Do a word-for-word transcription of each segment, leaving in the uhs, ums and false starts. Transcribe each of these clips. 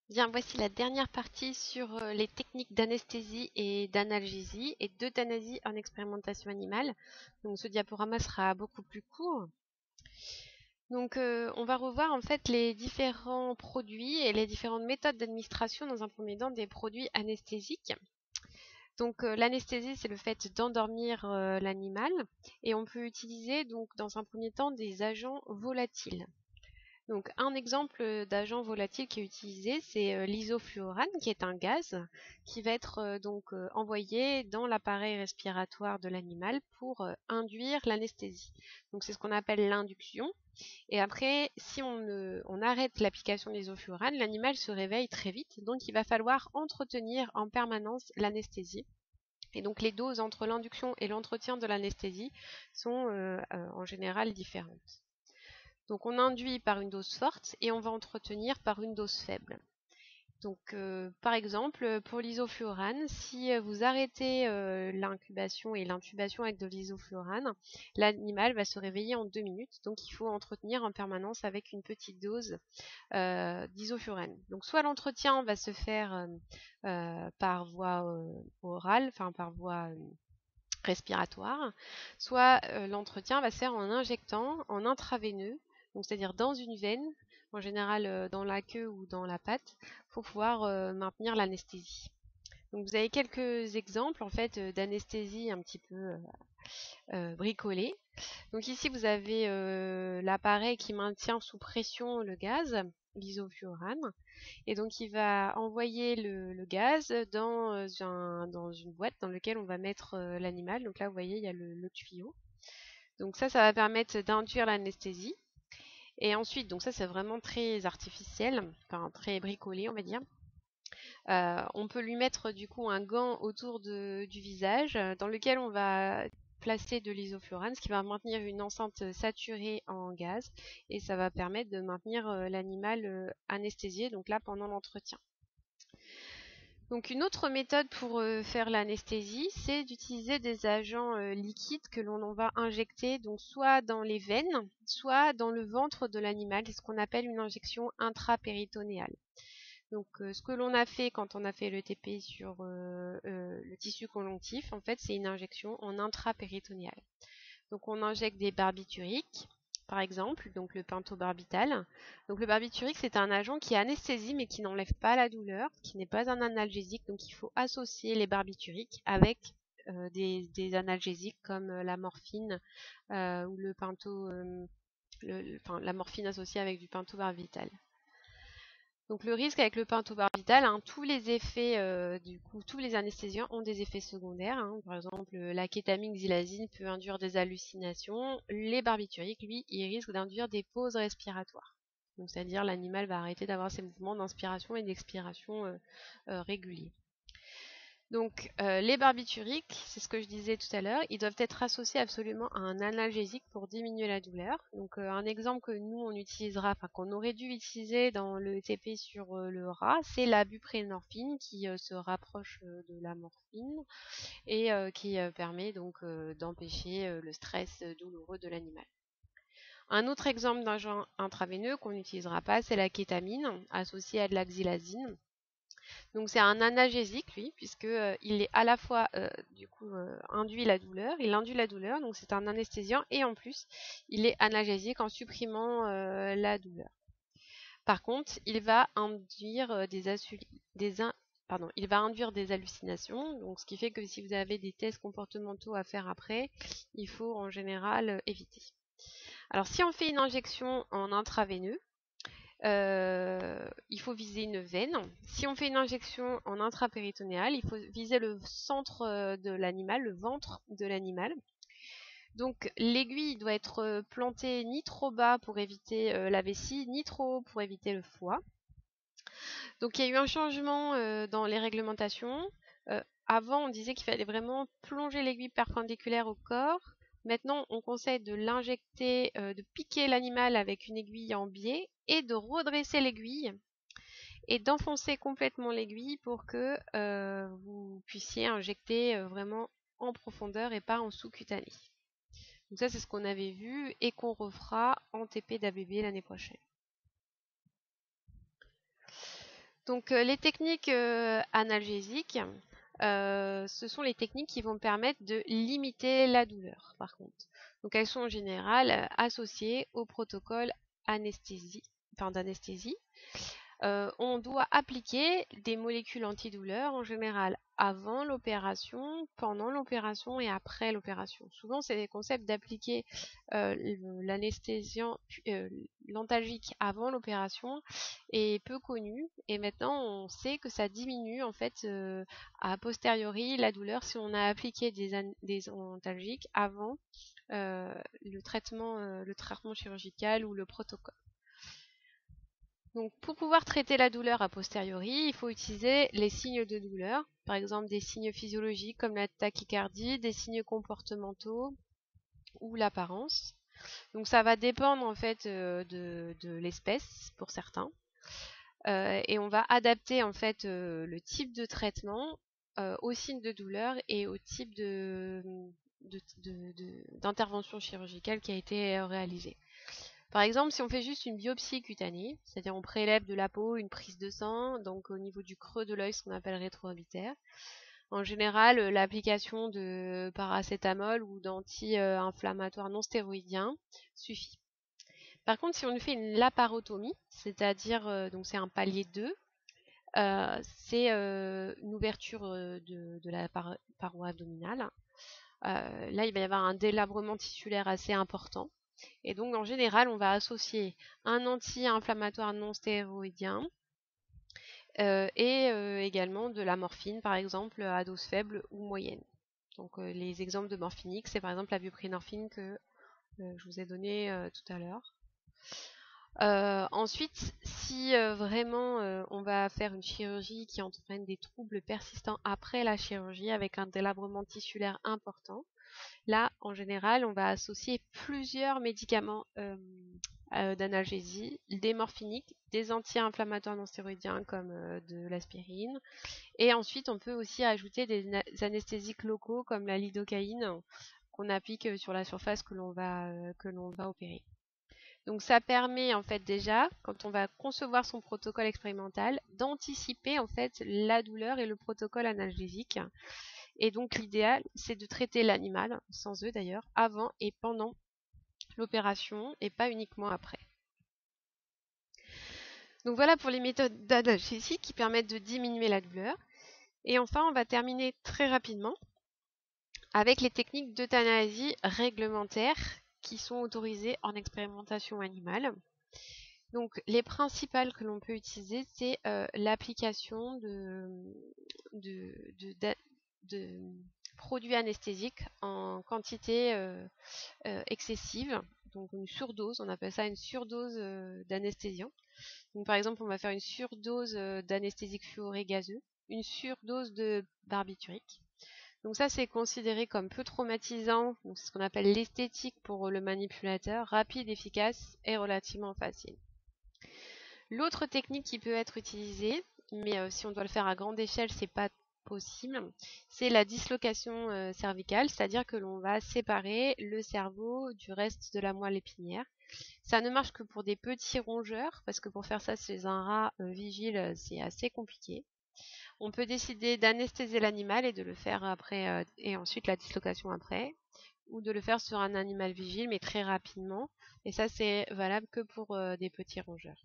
Bien, voici la dernière partie sur euh, les techniques d'anesthésie et d'analgésie et d'euthanasie en expérimentation animale. Donc, ce diaporama sera beaucoup plus court. Donc, euh, on va revoir en fait les différents produits et les différentes méthodes d'administration dans un premier temps des produits anesthésiques. Donc, euh, l'anesthésie, c'est le fait d'endormir euh, l'animal et on peut utiliser donc dans un premier temps des agents volatiles. Donc, un exemple d'agent volatile qui est utilisé, c'est euh, l'isofluorane, qui est un gaz qui va être euh, donc euh, envoyé dans l'appareil respiratoire de l'animal pour euh, induire l'anesthésie. Donc, c'est ce qu'on appelle l'induction. Et après, si on, euh, on arrête l'application de l'isofluorane, l'animal se réveille très vite. Donc, il va falloir entretenir en permanence l'anesthésie. Et donc, les doses entre l'induction et l'entretien de l'anesthésie sont euh, euh, en général différentes. Donc on induit par une dose forte et on va entretenir par une dose faible. Donc euh, par exemple pour l'isofluorane, si vous arrêtez euh, l'incubation et l'intubation avec de l'isofluorane, l'animal va se réveiller en deux minutes. Donc il faut entretenir en permanence avec une petite dose euh, d'isofluorane. Donc soit l'entretien va se faire euh, euh, par voie euh, orale, enfin par voie euh, respiratoire, soit euh, l'entretien va se faire en injectant en intraveineux, donc c'est-à-dire dans une veine, en général euh, dans la queue ou dans la patte, pour pouvoir euh, maintenir l'anesthésie. Donc vous avez quelques exemples en fait euh, d'anesthésie un petit peu euh, euh, bricolée. Donc ici vous avez euh, l'appareil qui maintient sous pression le gaz, l'isofluorane. Et donc, il va envoyer le, le gaz dans, euh, un, dans une boîte dans laquelle on va mettre euh, l'animal. Donc là, vous voyez, il y a le, le tuyau. Donc ça, ça va permettre d'induire l'anesthésie. Et ensuite, donc ça, c'est vraiment très artificiel, enfin très bricolé, on va dire. Euh, on peut lui mettre du coup un gant autour de, du visage euh, dans lequel on va placer de l'isoflurane, ce qui va maintenir une enceinte saturée en gaz et ça va permettre de maintenir euh, l'animal euh, anesthésié, donc là pendant l'entretien. Donc une autre méthode pour euh, faire l'anesthésie, c'est d'utiliser des agents euh, liquides que l'on va injecter donc soit dans les veines, soit dans le ventre de l'animal, c'est ce qu'on appelle une injection intrapéritonéale. Donc euh, ce que l'on a fait quand on a fait le T P sur euh, euh, le tissu conjonctif, en fait c'est une injection en intrapéritonéale. Donc on injecte des barbituriques, par exemple, donc le pentobarbital. Donc le barbiturique, c'est un agent qui anesthésie mais qui n'enlève pas la douleur, qui n'est pas un analgésique, donc il faut associer les barbituriques avec euh, des, des analgésiques comme euh, la morphine euh, ou le pento, euh, le, le, enfin, la morphine associée avec du pentobarbital. Donc le risque avec le pentobarbital, hein, tous les effets, euh, du coup, tous les anesthésiants ont des effets secondaires. Hein. Par exemple, la kétamine xylazine peut induire des hallucinations. Les barbituriques, lui, ils risquent d'induire des pauses respiratoires. Donc c'est-à-dire l'animal va arrêter d'avoir ses mouvements d'inspiration et d'expiration euh, euh, réguliers. Donc euh, les barbituriques, c'est ce que je disais tout à l'heure, ils doivent être associés absolument à un analgésique pour diminuer la douleur. Donc euh, un exemple que nous on utilisera, enfin qu'on aurait dû utiliser dans le T P sur euh, le rat, c'est la buprenorphine qui euh, se rapproche euh, de la morphine et euh, qui euh, permet donc euh, d'empêcher euh, le stress douloureux de l'animal. Un autre exemple d'agent intraveineux qu'on n'utilisera pas, c'est la kétamine associée à de la xylazine. Donc c'est un analgésique lui, puisque euh, il est à la fois euh, du coup euh, induit la douleur, il induit la douleur, donc c'est un anesthésiant et en plus il est analgésique en supprimant euh, la douleur. Par contre, il va induire euh, des, des in pardon, il va induire des hallucinations, donc ce qui fait que si vous avez des tests comportementaux à faire après, il faut en général euh, éviter. Alors si on fait une injection en intraveineux, euh, il faut viser une veine. Si on fait une injection en intrapéritonéale, il faut viser le centre de l'animal, le ventre de l'animal. Donc l'aiguille doit être plantée ni trop bas pour éviter euh, la vessie, ni trop haut pour éviter le foie. Donc il y a eu un changement euh, dans les réglementations. Euh, avant, on disait qu'il fallait vraiment plonger l'aiguille perpendiculaire au corps. Maintenant, on conseille de l'injecter, euh, de piquer l'animal avec une aiguille en biais et de redresser l'aiguille et d'enfoncer complètement l'aiguille pour que euh, vous puissiez injecter euh, vraiment en profondeur et pas en sous-cutané. Donc ça, c'est ce qu'on avait vu et qu'on refera en T P d'A B B l'année prochaine. Donc euh, les techniques euh, analgésiques, euh, ce sont les techniques qui vont permettre de limiter la douleur par contre. Donc elles sont en général euh, associées au protocole anesthésie, enfin, d'anesthésie. Euh, on doit appliquer des molécules antidouleurs en général avant l'opération, pendant l'opération et après l'opération. Souvent, c'est des concepts d'appliquer euh, l'anesthésiant, euh, l'antalgique avant l'opération est peu connu. Et maintenant, on sait que ça diminue en fait euh, a posteriori la douleur si on a appliqué des, an des antalgiques avant euh, le traitement, euh, le traitement chirurgical ou le protocole. Donc, pour pouvoir traiter la douleur a posteriori, il faut utiliser les signes de douleur, par exemple des signes physiologiques comme la tachycardie, des signes comportementaux ou l'apparence. Donc, ça va dépendre en fait euh, de, de l'espèce pour certains, euh, et on va adapter en fait euh, le type de traitement euh, aux signes de douleur et au type de d'intervention chirurgicale qui a été réalisée. Par exemple, si on fait juste une biopsie cutanée, c'est-à-dire on prélève de la peau, une prise de sang, donc au niveau du creux de l'œil, ce qu'on appelle rétro-orbitaire. En général, l'application de paracétamol ou d'anti-inflammatoires non stéroïdiens suffit. Par contre, si on fait une laparotomie, c'est-à-dire euh, donc c'est un palier deux, euh, c'est euh, une ouverture de, de la par paroi abdominale. Euh, là, il va y avoir un délabrement tissulaire assez important. Et donc, en général, on va associer un anti-inflammatoire non stéroïdien euh, et euh, également de la morphine, par exemple, à dose faible ou moyenne. Donc, euh, les exemples de morphinique, c'est par exemple la buprenorphine que euh, je vous ai donné euh, tout à l'heure. Euh, ensuite, si euh, vraiment euh, on va faire une chirurgie qui entraîne des troubles persistants après la chirurgie avec un délabrement tissulaire important, là, en général, on va associer plusieurs médicaments euh, euh, d'analgésie, des morphiniques, des anti-inflammatoires non stéroïdiens comme euh, de l'aspirine. Et ensuite, on peut aussi ajouter des anesthésiques locaux comme la lidocaïne qu'on applique sur la surface que l'on va, euh, que l'on va opérer. Donc ça permet en fait déjà, quand on va concevoir son protocole expérimental, d'anticiper en fait la douleur et le protocole analgésique. Et donc l'idéal, c'est de traiter l'animal, sans eux d'ailleurs, avant et pendant l'opération et pas uniquement après. Donc voilà pour les méthodes d'analgésie qui permettent de diminuer la douleur. Et enfin, on va terminer très rapidement avec les techniques d'euthanasie réglementaires qui sont autorisées en expérimentation animale. Donc les principales que l'on peut utiliser, c'est euh, l'application de, de, de, de, de produits anesthésiques en quantité euh, euh, excessive, donc une surdose, on appelle ça une surdose euh, d'anesthésiant. Donc par exemple, on va faire une surdose euh, d'anesthésique fluoré gazeux, une surdose de barbiturique. Donc ça, c'est considéré comme peu traumatisant, donc c'est ce qu'on appelle l'esthétique pour le manipulateur, rapide, efficace et relativement facile. L'autre technique qui peut être utilisée, mais euh, si on doit le faire à grande échelle, c'est pas possible, c'est la dislocation euh, cervicale, c'est-à-dire que l'on va séparer le cerveau du reste de la moelle épinière. Ça ne marche que pour des petits rongeurs, parce que pour faire ça chez un rat euh, vigile, c'est assez compliqué. On peut décider d'anesthésier l'animal et de le faire après, euh, et ensuite la dislocation après, ou de le faire sur un animal vigile, mais très rapidement. Et ça, c'est valable que pour euh, des petits rongeurs.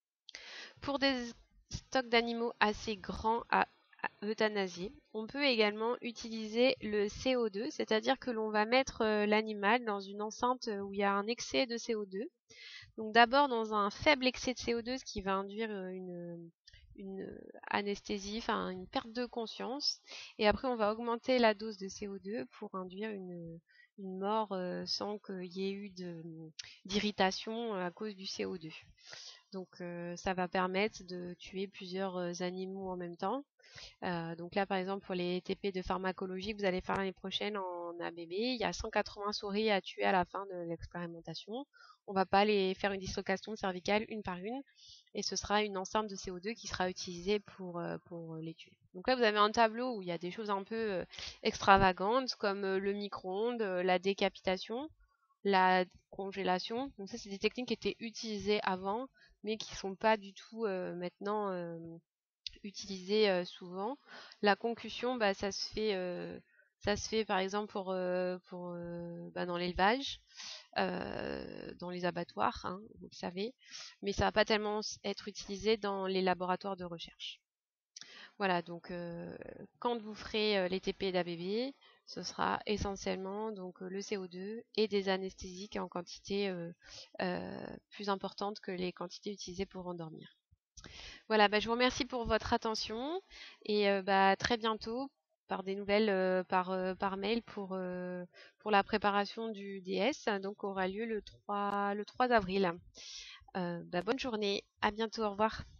Pour des stocks d'animaux assez grands à euthanasier, on peut également utiliser le C O deux, c'est-à-dire que l'on va mettre euh, l'animal dans une enceinte où il y a un excès de C O deux. Donc d'abord dans un faible excès de C O deux, ce qui va induire une, une anesthésie, enfin une perte de conscience. Et après on va augmenter la dose de C O deux pour induire une, une mort euh, sans qu'il y ait eu d'irritation à cause du C O deux. Donc euh, ça va permettre de tuer plusieurs euh, animaux en même temps. Euh, donc là par exemple pour les T P de pharmacologie que vous allez faire l'année prochaine en A B B, il y a cent quatre-vingts souris à tuer à la fin de l'expérimentation. On ne va pas les faire une dislocation cervicale une par une et ce sera une enceinte de C O deux qui sera utilisée pour, euh, pour les tuer. Donc là vous avez un tableau où il y a des choses un peu euh, extravagantes comme euh, le micro-ondes, euh, la décapitation, la congélation. Donc ça c'est des techniques qui étaient utilisées avant mais qui ne sont pas du tout euh, maintenant euh, utilisé euh, souvent. La concussion, bah, ça se fait, euh, ça se fait par exemple pour, euh, pour euh, bah, dans l'élevage, euh, dans les abattoirs, hein, vous le savez, mais ça va pas tellement être utilisé dans les laboratoires de recherche. Voilà, donc euh, quand vous ferez euh, les T P d'A B B, ce sera essentiellement donc euh, le C O deux et des anesthésiques en quantité euh, euh, plus importante que les quantités utilisées pour endormir. Voilà, bah, je vous remercie pour votre attention et euh, bah, à très bientôt par des nouvelles euh, par, euh, par mail pour, euh, pour la préparation du D S, donc aura lieu le trois, le trois avril. Euh, bah, bonne journée, à bientôt, au revoir.